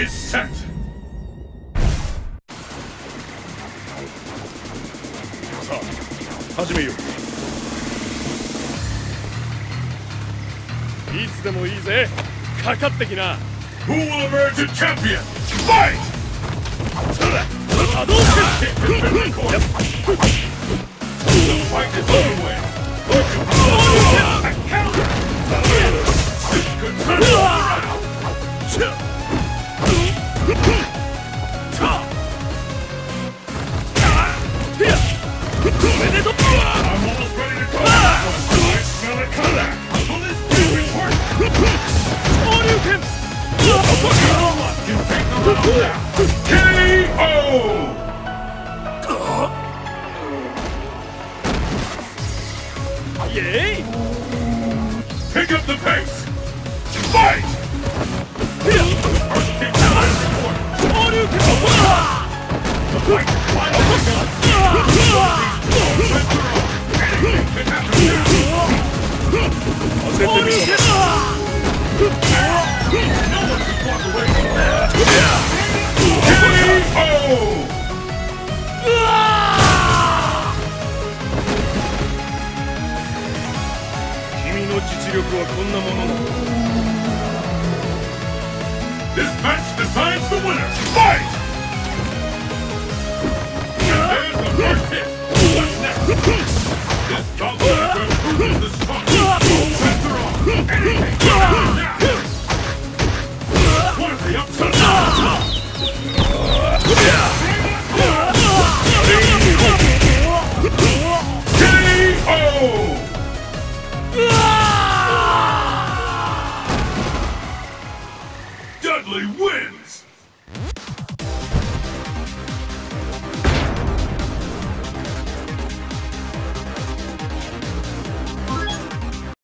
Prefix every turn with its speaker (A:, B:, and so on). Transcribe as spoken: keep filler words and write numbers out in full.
A: is set. さあ、始めよう。いつでもいいぜ。かかってきな。Who will emerge a champion? Fight! 波動拳。The fight is underway. I'm almost ready to go. I smell it coming. Will this do work? Shoryuken! You take the round now. K O! Yay! Pick up the pace! Fight! First kick to last report. Shoryuken! The fight is finally begun. Anything can happen now. No one can walk away from that. K O! This match decides the winner. Fight! And there's the first hit. What's next? This gauntlet will prove the strongest. Center off. Anything can happen now. What is the upset? K O! Dudley wins!